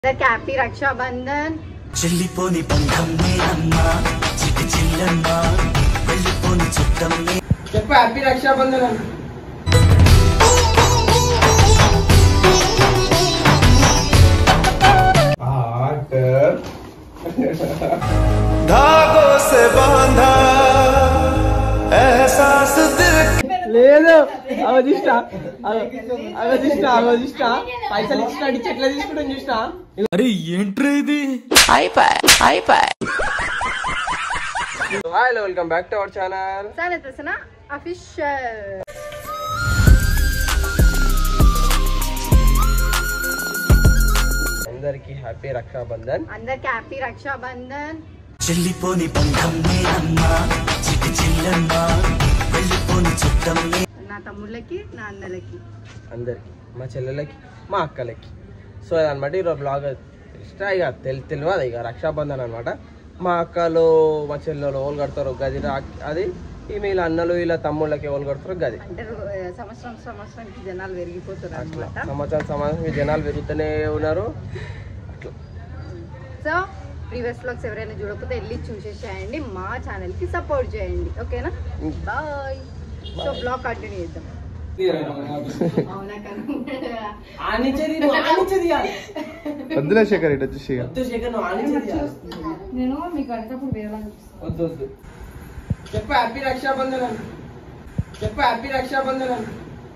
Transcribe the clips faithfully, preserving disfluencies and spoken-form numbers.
Happy Rakshabandhan. చెల్లిపోని బంధం నేనమ్మా చిటి చిల్లమ్మా వెళ్ళిపోని చుట్టం నే. చెప్పు హ్యాపీ రక్షాబంధన్ అని. धागों से बांधा एहसास दिल లేదు అవధిష్ట అవధిష్ట అవధిష్ట పైసలు ఇచ్చిన చెట్ల తీసుకుంటాం చూసినా. అరే ఏంట్రా ఇది. Hi welcome back to our channel సానతసన అఫీషియల్. అందరికి హ్యాపీ రక్షాబంధన్. అందరికి హ్యాపీ రక్షాబంధన్. చెల్లిపోని బంధం నేనమ్మా చిటి చిల్లమ్మా వెళ్ళిపోని చుట్టం నే. నా తమ్ముళ్ళకి నా అన్నలకి అందరికి మా చెల్లెలకి మా అక్కలకి. సో అదనమాట ఈరోజు బ్లాగ్ ఇష్టం. ఇక తెలి తెలియదు ఇక రక్షాబంధన్ అనమాట. మా అక్కలు మా చెల్లెలు ఓలు కడతారు గది, అది ఈ వీళ్ళ అన్నలు వీళ్ళ తమ్ముళ్ళకి ఓలు కడతారు గది. అంటే సంవత్సరం సంవత్సరానికి జనాలు పెరిగిపోతారు అట్లా అనమాట. సంవత్సరం సంవత్సరం జనాలు పెరుగుతూనే ఉన్నారు అట్లా. సో ప్రీవియస్ బ్లాగ్స్ ఎవరైనా చూడకపోతే వెళ్ళి చూసేసేయండి, మా ఛానల్ కి సపోర్ట్ చేయండి. ఓకేనా, బాయ్. సో బ్లాగ్ కంటిన్యూ చేద్దాం. వద్దులే శేఖర్, ఇటు వచ్చేసి నేను మీకు అడిగినప్పుడు వేరే వద్దు వద్దు. చెప్పు హ్యాపీ రక్షాబంధన్ అని. చెప్పు హ్యాపీ రక్షాబంధన్ అని.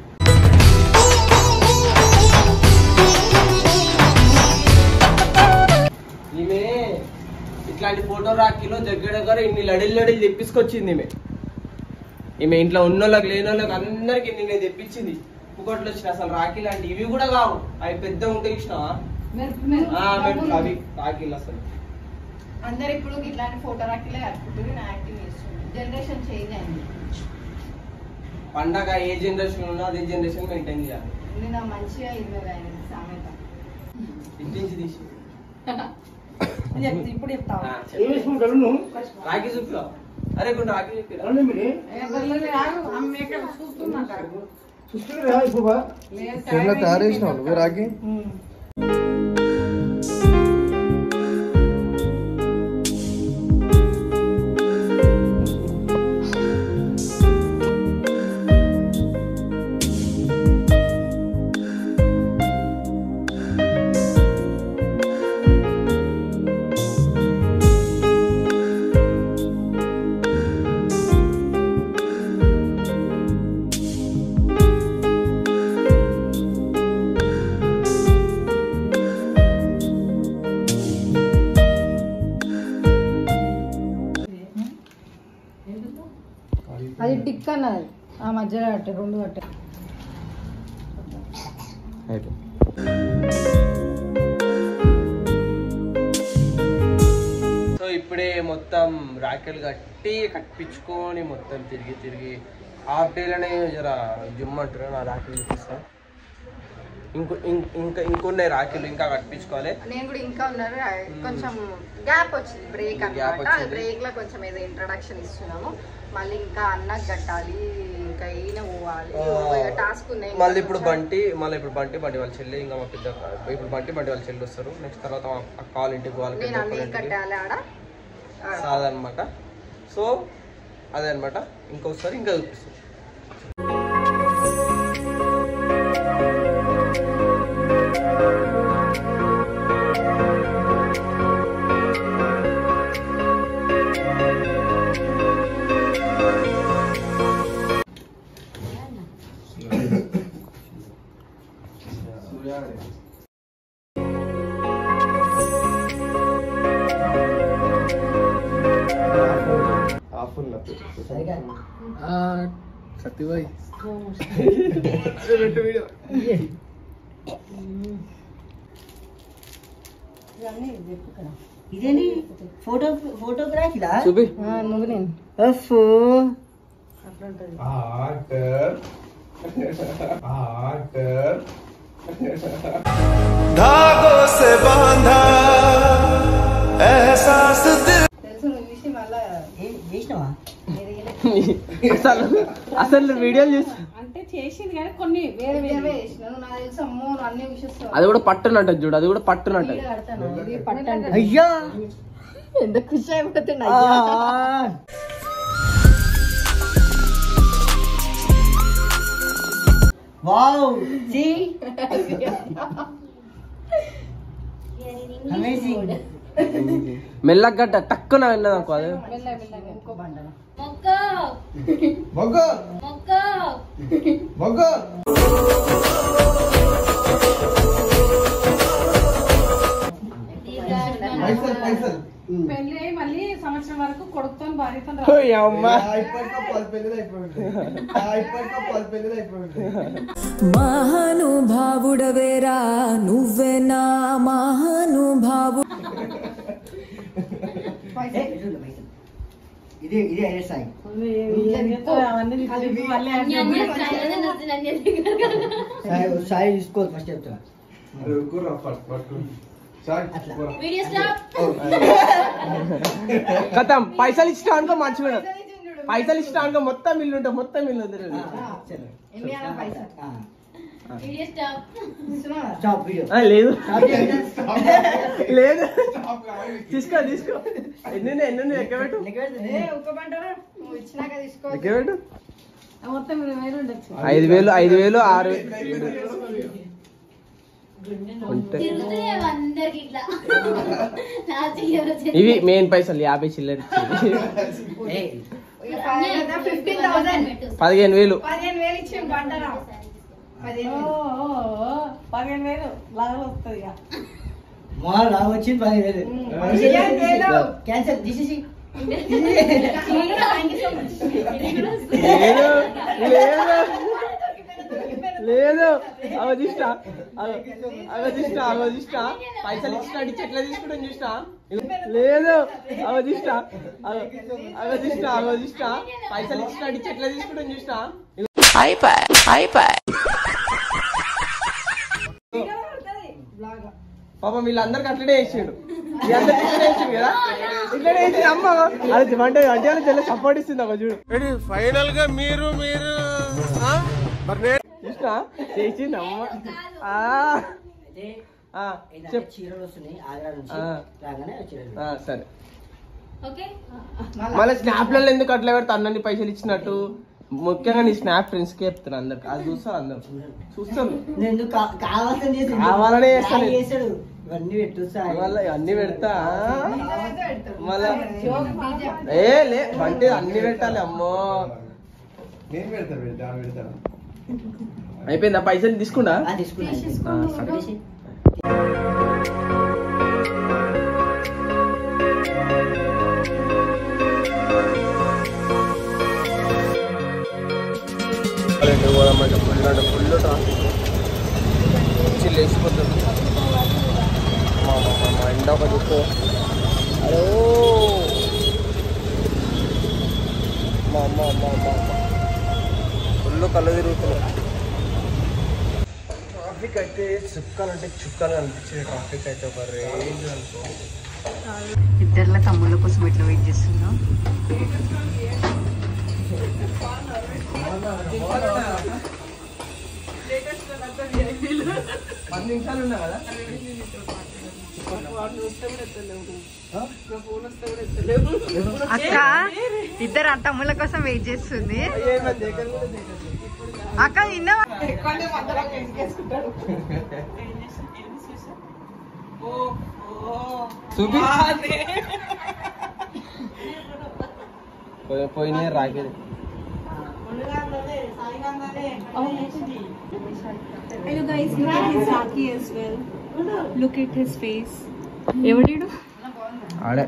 ఈమె ఇట్లాంటి ఫోటో రాఖీలో దగ్గర దగ్గర ఇన్ని లడిల్ లడిల్ తెప్పించుకొచ్చింది ఈమె. ఈమె ఇంట్లో ఉన్న వాళ్ళకి లేని వాళ్ళకి అందరికి నేను తెప్పించింది. పుకట్లు వచ్చిన అసలు రాఖీ లాంటి ఇవి కూడా కావు, అవి పెద్ద ఉంటాయి ఇచ్చినావా అవి రాఖీలు. అసలు అందరు ఇప్పుడు ఇట్లాంటి ఫోటో రాఖీలే కట్టుకుంటుంది. నా యాక్టింగ్ చేస్తుంది. జనరేషన్ చేంజ్ అయింది. పండగ ఏ జనరేషన్ ఉన్నా అదే జనరేషన్ మెయింటైన్ చేయాలి. నేను మంచిగా ఇరవై అయింది సామెత. ఇంటించి తీసి ఇప్పుడు చెప్తావు రాఖీ చూపి. అరే కొన్ని రాఖీ చెప్పి తయారు చేసినావు నువ్వు రాఖీ. అది టిక్ అన్నది ఆ మధ్యలో కట్టే రెండు కట్టే. సో ఇప్పుడే మొత్తం రాఖీలు కట్టి కట్టించుకొని మొత్తం తిరిగి తిరిగి హాఫ్ డేలోనే జర జిమ్ అంటారు. నా రాఖీలు చూపిస్తాను. ఇంకో ఇంకా ఇంకొన్నాయి రాఖీలు ఇంకా కట్టించుకోవాలి. నేను కూడా ఇంకా ఉన్నారు. కొంచెం గ్యాప్ వచ్చింది, బ్రేక్ అన్నమాట. బ్రేక్ లో కొంచెం ఏదో ఇంట్రడక్షన్ ఇస్తున్నాము. మళ్ళీ ఇంకా అన్నకు కట్టాలి, ఇంకా ఈయన పోవాలి, టాస్క్ ఉన్నాయి. మళ్ళీ ఇప్పుడు బంటి మళ్ళీ ఇప్పుడు బంటి బంటి వాళ్ళ చెల్లి ఇంకా మా పెద్ద ఇప్పుడు బంటి బంటి వాళ్ళ చెల్లి వస్తారు. నెక్స్ట్ తర్వాత కాల్ ఇంటికి పోవాలి కట్టాలి ఆడ సాదనమాట. సో అదే అనమాట. ఇంకొకసారి ఇంకా చూపిస్తాం. సత్యబాయ్ ఇదేంటి ఫోటో ఫోటోగ్రాఫీలా చూపి నువ్వు నేను धागों से बांधा एहसास दिल. తెలుసు నువ్వు చూసి మళ్ళా చేసినావా? అసలు అసలు వీడియోలు చూసి అంటే చేసింది కానీ కొన్ని వేరే వేరే వేసినాను నాకు తెలుసు అమ్మో అన్ని విషయం అది కూడా పట్టునట్టు చూడు అది కూడా పట్టునట్టు అయ్యా ఎంత ఖుషి అయిపోతుంది వావ్ సి అమేజింగ్ మెల్లగడ్డ టక్కున వెళ్ళదు అనుకో అది మొగ్గ మొగ్గ పైసలు పైసలు పెళ్లి అయ్యి మళ్ళీ సంవత్సరం వరకు కొడుకుతో భార్యతో మహానుభావుడవేరా నువ్వేనా మహానుభావు ఇదే ఇదే అయ్యే సాయి సాయి సాయి తీసుకోవాలి ఫస్ట్ చెప్తా కథం పైసలు ఇష్టం అనుకో మంచిగా పైసలు ఇష్టం అనుకో మొత్తం ఇల్లు ఉంటా మొత్తం ఇల్లు లేదు లేదు తీసుకో తీసుకో ఎన్ని ఎన్ని ఎక్కబెట్టు ఎక్కబెట్టు మొత్తం ఇరవై వేలు ఉండొచ్చు ఐదు వేలు ఐదు వేలు ఆరు ఇవి మెయిన్ పైసలు యాభై చిల్లర పదిహేను వేలు పదిహేను వేలు ఇచ్చి బండరా పదిహేను వేలు లాగా వస్తుంది ఇక మా లాభం వచ్చింది పదిహేను వేలు క్యాన్సల్ తీసేసి లేదు లేదు లేదు అవధిష్ట అవధిష్ట అవధిష్ట పైసలు ఇచ్చిన ఎట్లా తీసుకుంటాం చూసినా లేదు అవధిష్ట అవధిష్ట అవధిష్ట పైసలు ఇచ్చిన ఎట్లా తీసుకుంటాం చూసినా అయిపోయి అయిపోయి పాపం వీళ్ళందరికి అట్లనే వేసాడు వేసాడు కదా ఇట్లనే వేసి అమ్మ అది అంటే అంటే చాలా సపోర్ట్ ఇస్తుంది అమ్మ చూడు ఫైనల్ గా మీరు మీరు చూసినా చేసింది అమ్మ చీరలు వస్తున్నాయి ఆగ్రా నుంచి రాగానే సరే మళ్ళీ స్నాప్లలో ఎందుకు అట్లా పెడతా అన్నీ పైసలు ఇచ్చినట్టు ముఖ్యంగా నీ స్నాప్ ఫ్రెండ్స్ కి చెప్తాను అందరికి అది చూస్తారు అందరు చూస్తాను కావాలనే చేస్తాను ఇవన్నీ పెట్టు మళ్ళీ అన్ని పెడతా మళ్ళా ఏ లే బంటి అన్ని పెట్టాలి అమ్మో అయిపోయిందా పైసలు తీసుకున్నా తీసుకున్నా ఫుల్ ఫుల్ ట్రాఫిక్ చిల్లు వేసిపోతుంది ఎండ ఒక చూసుకో హలో మా అమ్మ అమ్మ అమ్మ అమ్మ ఫుల్ కళ్ళు తిరుగుతున్నాయి ట్రాఫిక్ అయితే చుక్కలు అంటే చుక్కలు అనిపించింది ట్రాఫిక్ అయితే ఒక రేంజ్ అనుకో ఇద్దరుల తమ్ముళ్ళ కోసం ఎట్లా వెయిట్ చేస్తున్నాం పది నిమిషాలు ఉన్నా కదా అక్క ఇద్దరు ఆ తమ్ముళ్ళ కోసం వెయిట్ చేస్తుంది అక్క నిన్న చూపి పోయినా రాకేది Hello guys, look at his Rakhi as well. Look at his face. ఎవడు ఆడే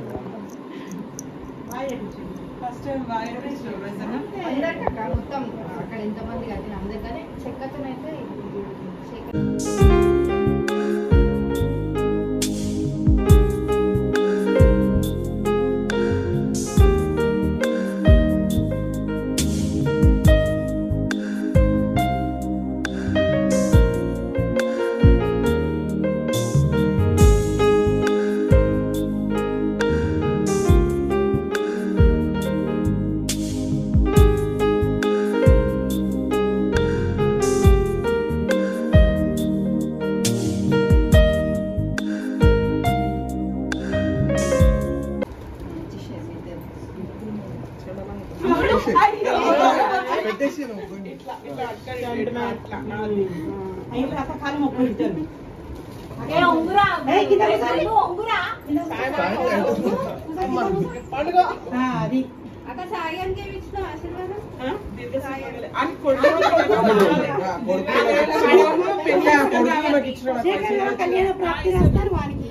మొత్తం అక్కడ ఎంతమంది కట్టిన అందుకనే చెక్కతోనైతే పెట్టేసి అది అక్క సాయానికి ఏమి ఇచ్చిన ఆశీర్వాదం కళ్యాణ ప్రాప్తి రాస్తారు వానికి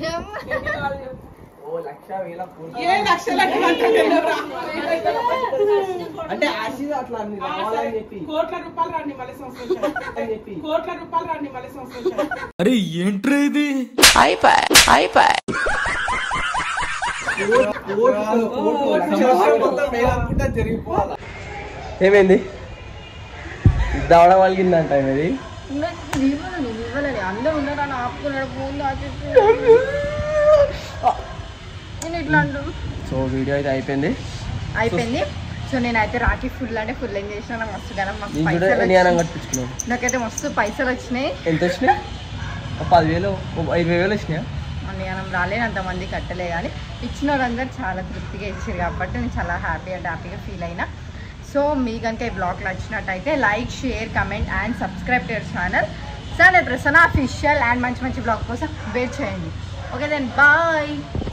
అంటే ఆశీర్వాదం అట్లా అన్ని రావాలని చెప్పి కోట్ల రూపాయలు రండి మళ్ళీ సంవత్సరం అని చెప్పి కోట్ల రూపాయలు రండి మళ్ళీ సంవత్సరం అరే ఏంట్రా ఇది ఏమైంది దవడం వలిగిందంట ఇది ఇవ్వలని ఇవ్వలని అందరూ ఉన్నారని ఆపుకున్నాడు ఫోన్ నేను ఇట్లా అంటు సో వీడియో అయితే అయిపోయింది అయిపోయింది. సో నేనైతే రాఖీ ఫుల్ అంటే ఫుల్ ఎంజాయ్ చేసిన నాకు మస్తు కదా మస్తు నేను కూడా పైసలు ఎన్ని అనం వచ్చినాయి. కట్టించుకున్నాను నాకైతే మస్తు పైసలు వచ్చినాయి. ఎంత వచ్చినాయి ఒక పదివేలు ఒక ఇరవై వేలు వచ్చినాయా మనం రాలేని అంతమంది కట్టలే కానీ ఇచ్చిన వాళ్ళందరూ చాలా తృప్తిగా ఇచ్చారు కాబట్టి నేను చాలా హ్యాపీ అండ్ హ్యాపీగా ఫీల్ అయినా. సో మీ కనుక ఈ బ్లాగ్ నచ్చినట్టయితే like share comment and subscribe to your channel సరే ప్రసన్న అఫీషియల్ అండ్ మంచి మంచి బ్లాగ్ కోసం వెయిట్ చేయండి. Okay then bye.